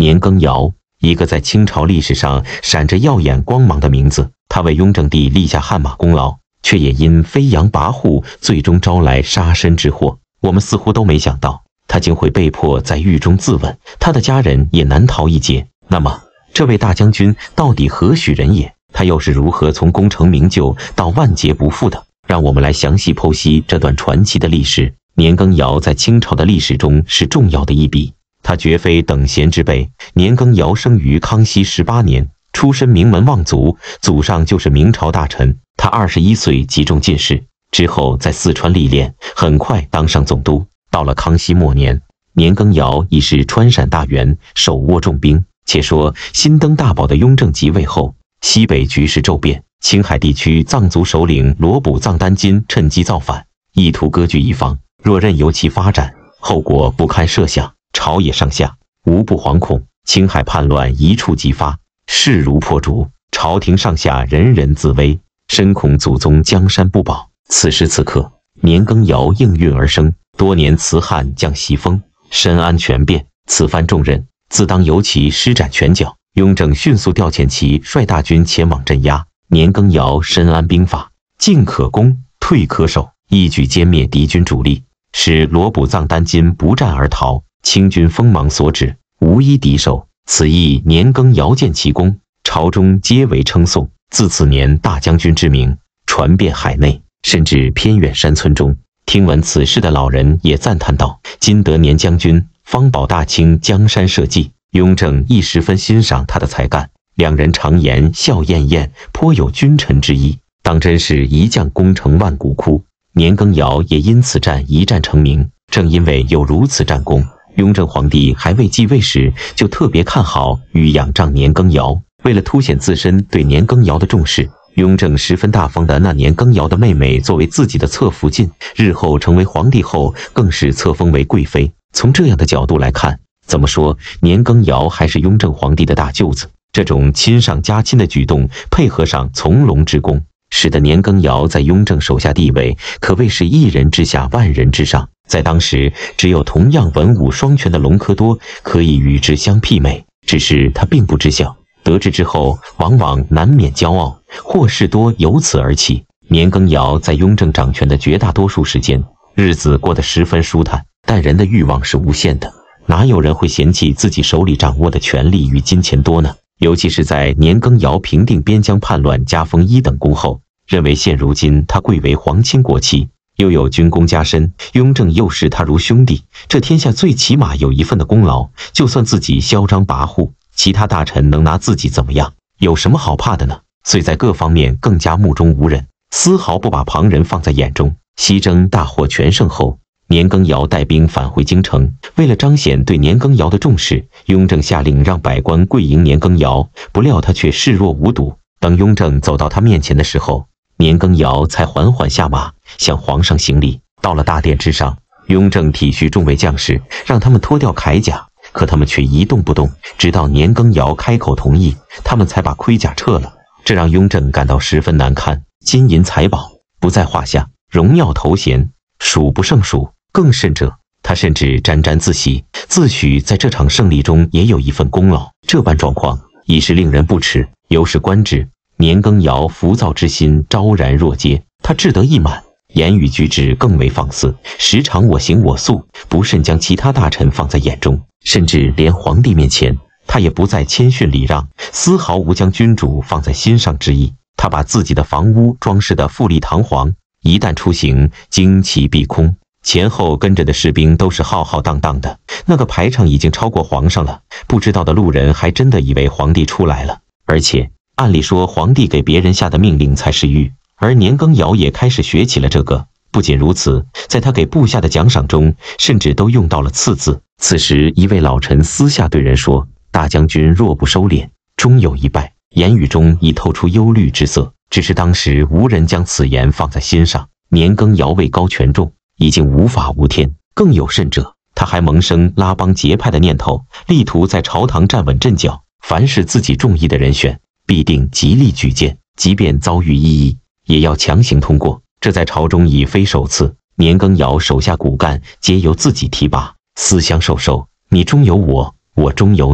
年羹尧，一个在清朝历史上闪着耀眼光芒的名字。他为雍正帝立下汗马功劳，却也因飞扬跋扈，最终招来杀身之祸。我们似乎都没想到，他竟会被迫在狱中自刎，他的家人也难逃一劫。那么，这位大将军到底何许人也？他又是如何从功成名就到万劫不复的？让我们来详细剖析这段传奇的历史。年羹尧在清朝的历史中是重要的一笔，他绝非等闲之辈。年羹尧生于康熙18年，出身名门望族，祖上就是明朝大臣。他21岁即中进士，之后在四川历练，很快当上总督。到了康熙末年，年羹尧已是川陕大员，手握重兵。且说新登大宝的雍正即位后，西北局势骤变，青海地区藏族首领罗卜藏丹津趁机造反，意图割据一方。若任由其发展，后果不堪设想。朝野上下无不惶恐，青海叛乱一触即发，势如破竹，朝廷上下人人自危，深恐祖宗江山不保。此时此刻，年羹尧应运而生，多年辞汉降西风，深谙权变，此番重任自当由其施展拳脚。雍正迅速调遣其率大军前往镇压。年羹尧深谙兵法，进可攻，退可守，一举歼灭敌军主力，使罗卜藏丹津不战而逃。清军锋芒所指，无一敌手。此役年羹尧见其功，朝中皆为称颂。自此年大将军之名传遍海内，甚至偏远山村中，听闻此事的老人也赞叹道：“今得年将军，方保大清江山社稷。”雍正亦十分欣赏他的才干，两人常言笑晏晏，颇有君臣之意，当真是一将功成万骨枯。年羹尧也因此战一战成名。正因为有如此战功，雍正皇帝还未继位时就特别看好与仰仗年羹尧。为了凸显自身对年羹尧的重视，雍正十分大方地纳年羹尧的妹妹作为自己的侧福晋，日后成为皇帝后更是册封为贵妃。从这样的角度来看，怎么说年羹尧还是雍正皇帝的大舅子。这种亲上加亲的举动，配合上从龙之功，使得年羹尧在雍正手下地位可谓是一人之下万人之上。在当时，只有同样文武双全的隆科多可以与之相媲美，只是他并不知晓，得知之后往往难免骄傲，祸事多由此而起。年羹尧在雍正掌权的绝大多数时间，日子过得十分舒坦，但人的欲望是无限的，哪有人会嫌弃自己手里掌握的权力与金钱多呢？尤其是在年羹尧平定边疆叛乱，加封1等公后，认为现如今他贵为皇亲国戚，又有军功加身，雍正又视他如兄弟，这天下最起码有一份的功劳，就算自己嚣张跋扈，其他大臣能拿自己怎么样？有什么好怕的呢？遂在各方面更加目中无人，丝毫不把旁人放在眼中。西征大获全胜后，年羹尧带兵返回京城，为了彰显对年羹尧的重视，雍正下令让百官跪迎年羹尧，不料他却视若无睹。等雍正走到他面前的时候，年羹尧才缓缓下马，向皇上行礼。到了大殿之上，雍正体恤众位将士，让他们脱掉铠甲，可他们却一动不动，直到年羹尧开口同意，他们才把盔甲撤了。这让雍正感到十分难堪，金银财宝不在话下，荣耀头衔数不胜数，更甚者，他甚至沾沾自喜，自诩在这场胜利中也有一份功劳。这般状况已是令人不齿。由是观之，年羹尧浮躁之心昭然若揭，他志得意满，言语举止更为放肆，时常我行我素，不甚将其他大臣放在眼中，甚至连皇帝面前，他也不再谦逊礼让，丝毫无将君主放在心上之意。他把自己的房屋装饰得富丽堂皇，一旦出行，旌旗蔽空，前后跟着的士兵都是浩浩荡荡的，那个排场已经超过皇上了，不知道的路人还真的以为皇帝出来了。而且按理说皇帝给别人下的命令才是御，而年羹尧也开始学起了这个。不仅如此，在他给部下的奖赏中，甚至都用到了赐字。此时一位老臣私下对人说，大将军若不收敛，终有一败，言语中已透出忧虑之色。只是当时无人将此言放在心上，年羹尧位高权重，已经无法无天。更有甚者，他还萌生拉帮结派的念头，力图在朝堂站稳阵脚，凡是自己中意的人选，必定极力举荐，即便遭遇异议，也要强行通过。这在朝中已非首次，年羹尧手下骨干皆由自己提拔，私相授受，你中有我，我中有你，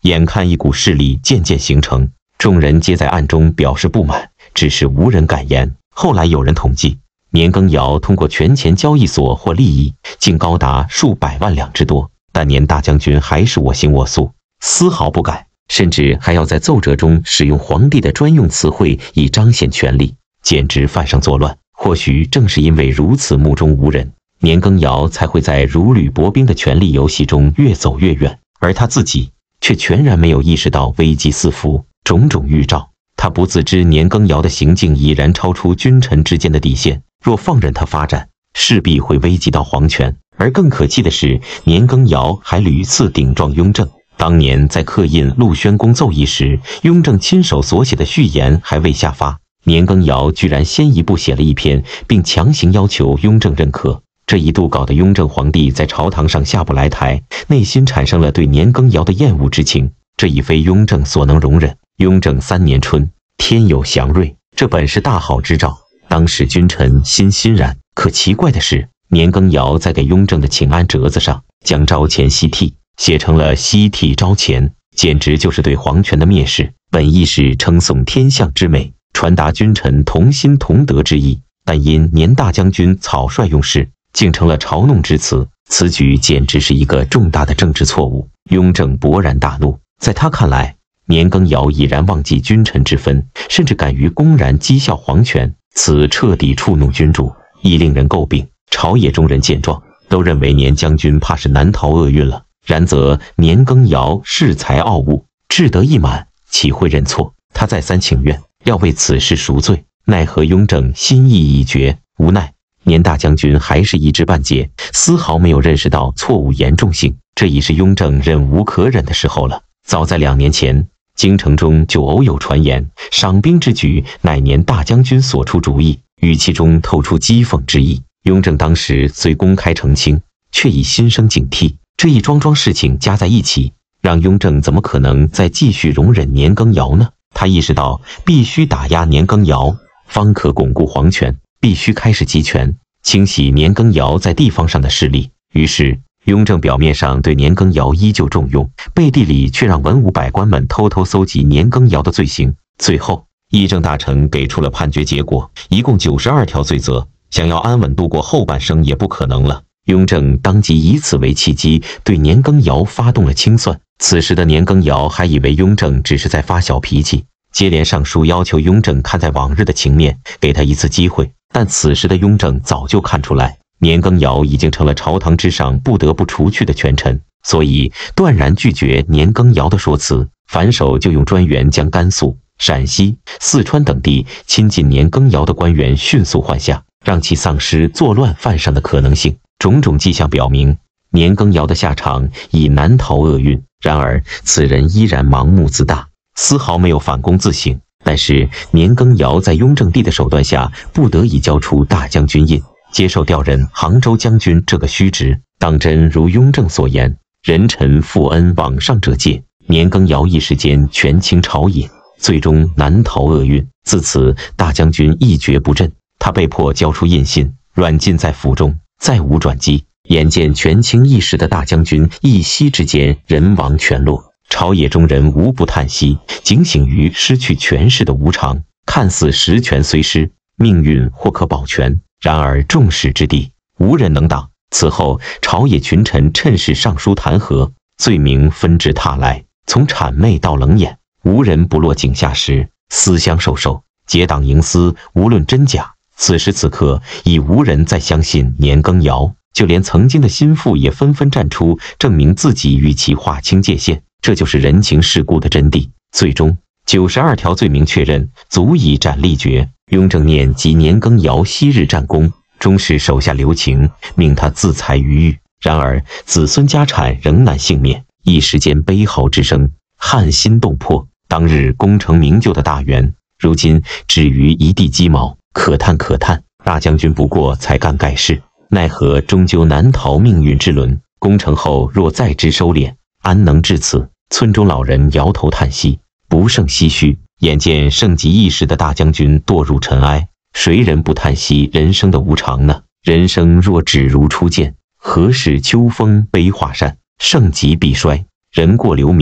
眼看一股势力渐渐形成，众人皆在暗中表示不满，只是无人敢言。后来有人统计，年羹尧通过权钱交易所获利益，竟高达数百万两之多。但年大将军还是我行我素，丝毫不改，甚至还要在奏折中使用皇帝的专用词汇以彰显权力，简直犯上作乱。或许正是因为如此目中无人，年羹尧才会在如履薄冰的权力游戏中越走越远，而他自己却全然没有意识到危机四伏，种种预兆。他不自知年羹尧的行径已然超出君臣之间的底线，若放任他发展，势必会危及到皇权。而更可气的是，年羹尧还屡次顶撞雍正。当年在刻印陆宣公奏议时，雍正亲手所写的序言还未下发，年羹尧居然先一步写了一篇，并强行要求雍正认可。这一度搞得雍正皇帝在朝堂上下不来台，内心产生了对年羹尧的厌恶之情，这已非雍正所能容忍。雍正3年春，天有祥瑞，这本是大好之兆，当时君臣心欣然。可奇怪的是，年羹尧在给雍正的请安折子上将招前西替写成了西替招前，简直就是对皇权的蔑视。本意是称颂天象之美，传达君臣同心同德之意，但因年大将军草率用事，竟成了嘲弄之词。此举简直是一个重大的政治错误。雍正勃然大怒，在他看来，年羹尧已然忘记君臣之分，甚至敢于公然讥笑皇权，此彻底触怒君主，亦令人诟病。朝野中人见状，都认为年将军怕是难逃厄运了。然则年羹尧恃才傲物，志得意满，岂会认错？他再三请愿，要为此事赎罪，奈何雍正心意已决，无奈年大将军还是一知半解，丝毫没有认识到错误严重性。这已是雍正忍无可忍的时候了。早在2年前，京城中就偶有传言，赏兵之举乃年大将军所出主意，语气中透出讥讽之意。雍正当时虽公开澄清，却已心生警惕。这一桩桩事情加在一起，让雍正怎么可能再继续容忍年羹尧呢？他意识到必须打压年羹尧，方可巩固皇权，必须开始集权，清洗年羹尧在地方上的势力。于是雍正表面上对年羹尧依旧重用，背地里却让文武百官们偷偷搜集年羹尧的罪行。最后议政大臣给出了判决结果，一共92条罪责，想要安稳度过后半生也不可能了。雍正当即以此为契机，对年羹尧发动了清算。此时的年羹尧还以为雍正只是在发小脾气，接连上书要求雍正看在往日的情面，给他一次机会。但此时的雍正早就看出来，年羹尧已经成了朝堂之上不得不除去的权臣，所以断然拒绝年羹尧的说辞，反手就用专员将甘肃、陕西、四川等地亲近年羹尧的官员迅速换下，让其丧失作乱犯上的可能性。种种迹象表明，年羹尧的下场已难逃厄运。然而此人依然盲目自大，丝毫没有反躬自省。但是年羹尧在雍正帝的手段下，不得已交出大将军印，接受调任杭州将军这个虚职。当真如雍正所言，人臣负恩往上者戒，年羹尧一时间权倾朝野，最终难逃厄运。自此大将军一蹶不振，他被迫交出印信，软禁在府中，再无转机。眼见权倾一时的大将军一夕之间人亡权落，朝野中人无不叹息，警醒于失去权势的无常。看似实权虽失，命运或可保全，然而众矢之的，无人能挡。此后朝野群臣趁势上书弹劾，罪名纷至沓来，从谄媚到冷眼，无人不落井下石，私相授受，结党营私，无论真假。此时此刻已无人再相信年羹尧，就连曾经的心腹也纷纷站出，证明自己与其划清界限。这就是人情世故的真谛。最终92条罪名确认，足以斩立决。雍正念及年羹尧昔日战功，终是手下留情，命他自裁于狱。然而子孙家产仍难幸免，一时间悲嚎之声撼心动魄。当日功成名就的大员，如今止于一地鸡毛，可叹可叹。大将军不过才干盖世，奈何终究难逃命运之轮。功成后若再知收敛，安能至此？村中老人摇头叹息，不胜唏嘘。眼见盛极一时的大将军堕入尘埃，谁人不叹息人生的无常呢？人生若只如初见，何事秋风悲画扇？盛极必衰，人过留名，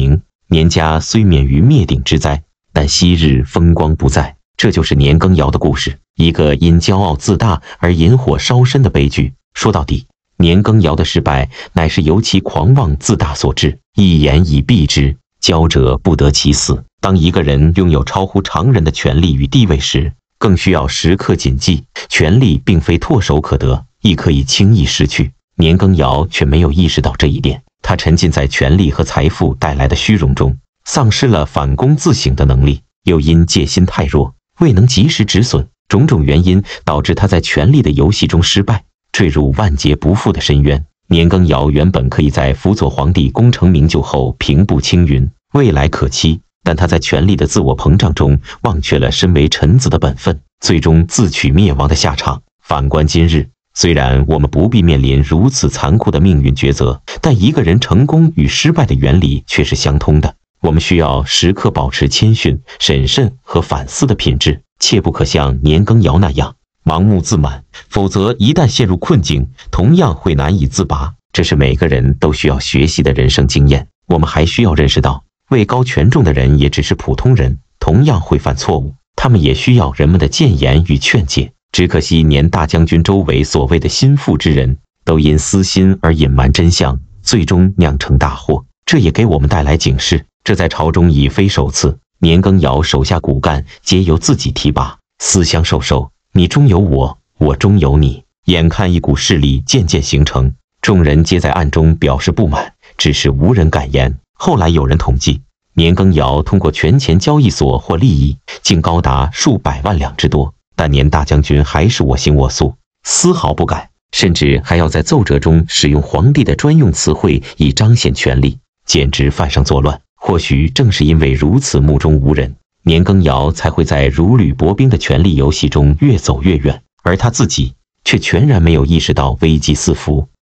年家虽免于灭顶之灾，但昔日风光不再。这就是年羹尧的故事，一个因骄傲自大而引火烧身的悲剧。说到底，年羹尧的失败乃是由其狂妄自大所致。一言以蔽之，骄者不得其死。当一个人拥有超乎常人的权力与地位时，更需要时刻谨记，权力并非唾手可得，亦可以轻易失去。年羹尧却没有意识到这一点，他沉浸在权力和财富带来的虚荣中，丧失了反躬自省的能力，又因戒心太弱，未能及时止损，种种原因导致他在权力的游戏中失败，坠入万劫不复的深渊。年羹尧原本可以在辅佐皇帝功成名就后平步青云，未来可期，但他在权力的自我膨胀中忘却了身为臣子的本分，最终自取灭亡的下场。反观今日，虽然我们不必面临如此残酷的命运抉择，但一个人成功与失败的原理却是相通的。我们需要时刻保持谦逊、审慎和反思的品质，切不可像年羹尧那样盲目自满，否则一旦陷入困境，同样会难以自拔。这是每个人都需要学习的人生经验。我们还需要认识到，位高权重的人也只是普通人，同样会犯错误，他们也需要人们的谏言与劝诫。只可惜年大将军周围所谓的心腹之人，都因私心而隐瞒真相，最终酿成大祸。这也给我们带来警示，这在朝中已非首次。年羹尧手下骨干皆由自己提拔，私相授受，你中有我，我中有你。眼看一股势力渐渐形成，众人皆在暗中表示不满，只是无人敢言。后来有人统计，年羹尧通过权钱交易所获利益竟高达数百万两之多，但年大将军还是我行我素，丝毫不改，甚至还要在奏折中使用皇帝的专用词汇以彰显权力，简直犯上作乱。或许正是因为如此目中无人，年羹尧才会在如履薄冰的权力游戏中越走越远，而他自己却全然没有意识到危机四伏。